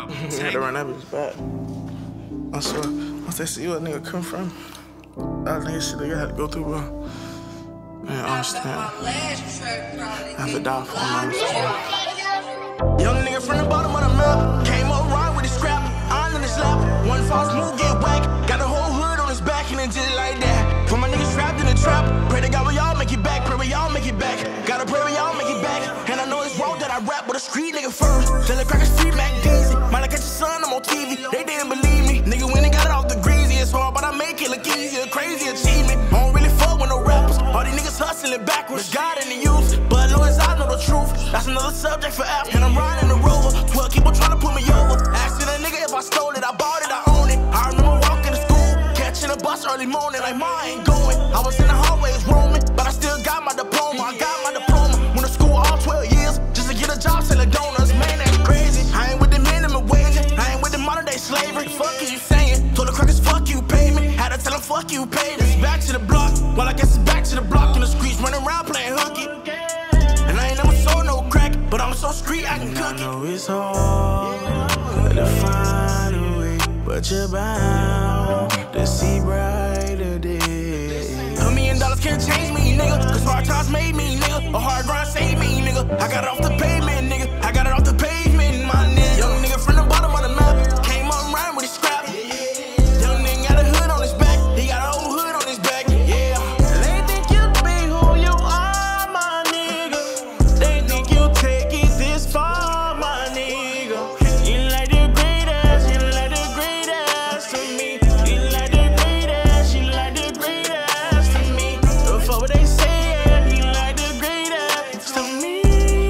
You had to run that bitch back. I swear, once they see what nigga come from, that nigga shit they had to go through, bro. Man, I understand. I have to die for him, I understand. Young nigga from the bottom of the map, came up right with his scrap, iron in his lap. One false move, get whack. Got the whole hood on his back and then did it like that. Put my niggas trapped in the trap. Pray to God we all make it back, pray we all make it back. Gotta pray we all make it back. And I know it's wrong that I rap with a street nigga first. Tell the crackers free Mac Deezy. Might like catch your son, I'm on TV. They didn't believe me. Nigga went and got it off the greasy. It's hard, but I make it look easier. Crazy achievement. I don't really fuck with no rappers. All these niggas hustling backwards. God in the youth, but long as I know the truth. That's another subject for after. And I'm riding the Rover. 12 people trying to put me over. Asking a nigga if I stole it, I bought it, I own it. I remember walking to school, catching a bus early morning, like ma ain't going. I was in the hallways roaming, but I still got my diploma. I got my diploma. Went to school all 12 years just to get a job selling donuts. Man, that's crazy. I ain't with the minimum wage. I ain't with the modern day slavery. Fuck is you saying? Told the crackers fuck you, pay me. Had to tell them fuck you, pay this. Back to the block. Well, I guess it's back to the block in the streets, running around playing hooky. And I ain't never sold no crack, but I'm so street I can cook it. I know it's hard to find a way, but you're bound to see brighter days. $1 million can't change me, nigga. Cause hard times made me, nigga. A hard grind saved me, nigga. I got it off the pavement, nigga. I got it off the pavement, my nigga. Young nigga from the bottom of the map, came up riding with his scrap. Young nigga got a hood on his back. He got a whole hood on his back, yeah. They think you be who you are, my nigga. They think you take it this far, my nigga. You like the greatest, you like the greatest to me. You like the greatest, you like the greatest to me. Before what they say, you like the greatest to me.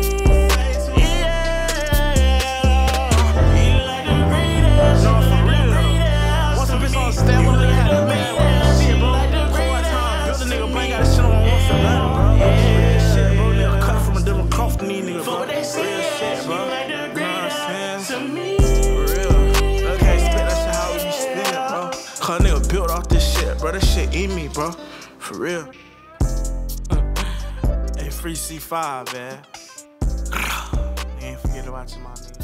Yeah, you like the greatest. No, for real. Once a bitch on stand, one nigga had a man. Shit, bro. Core time. Build a nigga, bring out a shit on one for nothing, bro. Yeah, shit, bro. Nigga cut from a different cloth than these niggas, bro. Real shit, bro. You know what I'm saying? For real. Okay, spit that shit how you spit it, bro. Cause nigga built off this shit, bro. This shit in me, bro. For real. Hey, free C5, man. Ain't forget about you, my nigga.